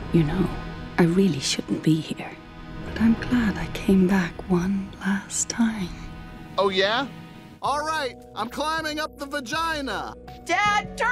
You know, I really shouldn't be here. But I'm glad I came back one last time. Oh, yeah? All right, I'm climbing up the vagina. Dad, turn